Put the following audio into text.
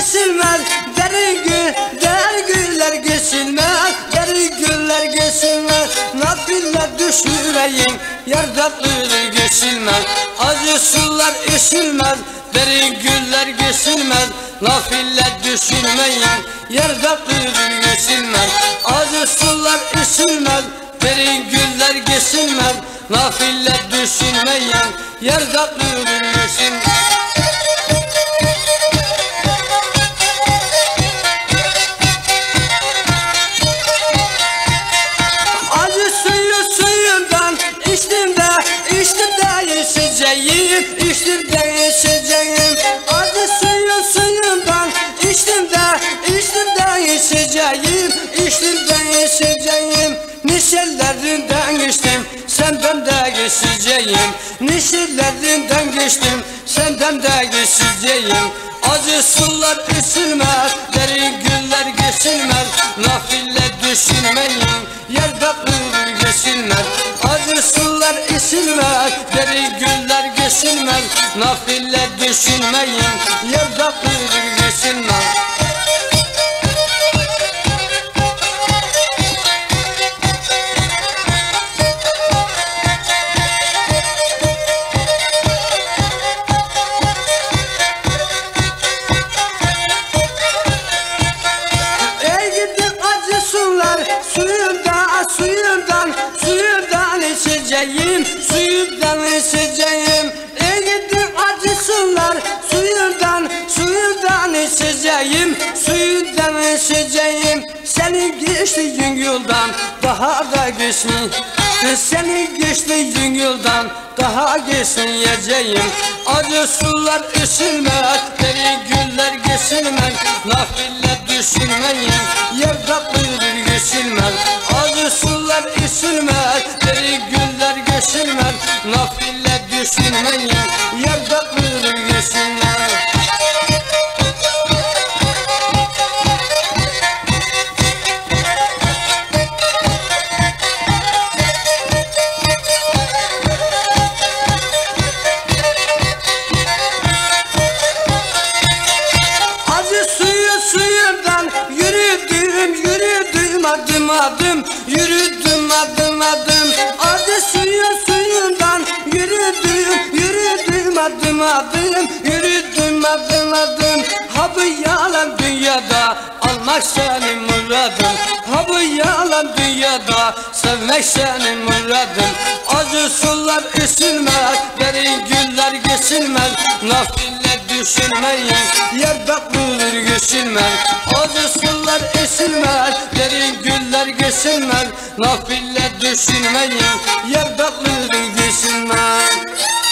geçilmez, derin güller geçilmez, derin güller geçilmez. Nafile düşüreyim, yer tatlıdır geçilmez. Acı sular içilmez, derin güller geçilmez. Nafile düşürmeyin, yer tatlıdır geçilmez. Acı sular içilmez, derin güller geçilmez. Nafile düşünmeyin, yer tatlıdır geçilmez. Acı suyu suyundan içtim de içeceğim, içtim de içeceğim. Acı suyu suyundan içtim de içeceğim, içtim de içeceğim. Neşelerinden geçtim, senden de geçeceğim. Neşelerinden geçtim, senden de geçeceğim. Acı sular içilmez, derin güller geçilmez. Nafile düşünmeyin, yer tatlıdır geçilmez. Acı sular içilmez, derin güller geçilmez. Nafile düşünmeyin, yer tatlıdır geçilmez. Suyundan içeceğim. Ey gidi acı sular, suyundan içeceğim, suyundan içeceğim. Senin geçtiğin yoldan daha da geçsin, senin geçtiğin yoldan daha geçmeyeceğim. Acı sular içilmez, derin güller geçilmez. Nafile düşünmeyin, yer tatlıdır geçilmez. Acı sular içilmez, derin güller geçilmez. Nafile düşünmeyin, yer tatlıdır geçilmez. Acı suyu suyundan yürüdüm adım adım, yürüdüm adım adım. Acı suyu suyundan yürüdüm adım adım, yürüdüm adım adım. Ha bu yalan dünyada almak senin muradın, ha bu yalan dünyada sevmek senin muradın. Acı sular içilmez, derin güller geçilmez. Nafile düşünmeyin, yer tatlıdır geçilmez. Acı sular içilmez, derin güller geçilmez. Nafile düşünmeyin, yer tatlıdır geçilmez.